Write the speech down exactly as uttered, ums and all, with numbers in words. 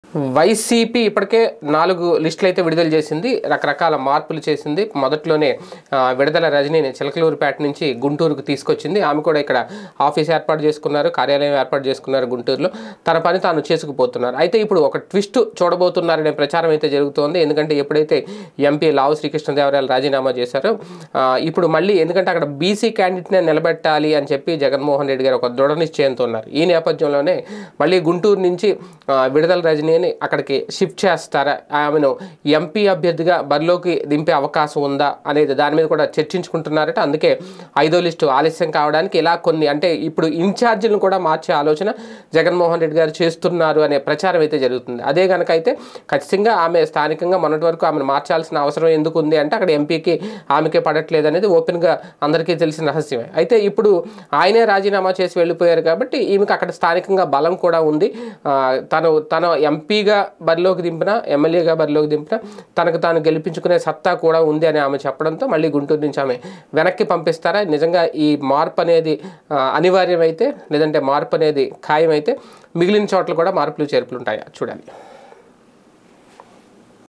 YCP ఇప్పటికే నాలుగు లిస్టులు అయితే విడుదల చేసింది, రకరకాల మార్పులు చేసింది. మొదట్లోనే విడుదల రజనీని చిలకలూరుపేట నుంచి గుంటూరుకు తీసుకొచ్చింది. ఆమె కూడా ఇక్కడ ఆఫీస్ ఏర్పాటు చేసుకున్నారు, కార్యాలయం ఏర్పాటు చేసుకున్నారు గుంటూరులో. తన పని తాను చేసుకుపోతున్నారు. అయితే ఇప్పుడు ఒక ట్విస్ట్ చూడబోతున్నారనే ప్రచారం అయితే జరుగుతోంది. ఎందుకంటే ఎప్పుడైతే ఎంపీ లావు శ్రీకృష్ణదేవరాయలు రాజీనామా చేశారో ఇప్పుడు మళ్ళీ, ఎందుకంటే అక్కడ బీసీ క్యాండిడేట్నే నిలబెట్టాలి అని చెప్పి జగన్మోహన్ రెడ్డి గారు ఒక దృఢ నిశ్చయంతో ఉన్నారు. ఈ నేపథ్యంలోనే మళ్ళీ గుంటూరు నుంచి విడుదల రజనీ అక్కడికి షిఫ్ట్ చేస్తారా, ఆమెను ఎంపీ అభ్యర్థిగా బరిలోకి దింపే అవకాశం ఉందా అనేది దాని మీద కూడా చర్చించుకుంటున్నారట. అందుకే ఐదో లిస్టు ఆలస్యం కావడానికి ఇలా కొన్ని, అంటే ఇప్పుడు ఇన్ఛార్జీలను కూడా మార్చే ఆలోచన జగన్మోహన్ రెడ్డి గారు చేస్తున్నారు అనే ప్రచారం అయితే జరుగుతుంది. అదే కనుక అయితే ఖచ్చితంగా ఆమె స్థానికంగా మొన్నటి వరకు ఆమెను మార్చాల్సిన అవసరం ఎందుకు ఉంది అంటే అక్కడ ఎంపీకి ఆమెకే పడట్లేదు అనేది ఓపెన్గా అందరికీ తెలిసిన రహస్యమే. అయితే ఇప్పుడు ఆయనే రాజీనామా చేసి వెళ్ళిపోయారు కాబట్టి ఈమెకు అక్కడ స్థానికంగా బలం కూడా ఉంది. తను తన ఎంపీ ఎంపీగా బరిలోకి దింపిన, ఎమ్మెల్యేగా బరిలోకి దింపిన తనకు తాను గెలిపించుకునే సత్తా కూడా ఉంది అని ఆమె చెప్పడంతో మళ్ళీ గుంటూరు నుంచి ఆమె వెనక్కి పంపిస్తారా, నిజంగా ఈ మార్పు అనేది అనివార్యమైతే, లేదంటే మార్పు అనేది ఖాయమైతే మిగిలిన చోట్ల కూడా మార్పులు చేర్పులు ఉంటాయా చూడాలి.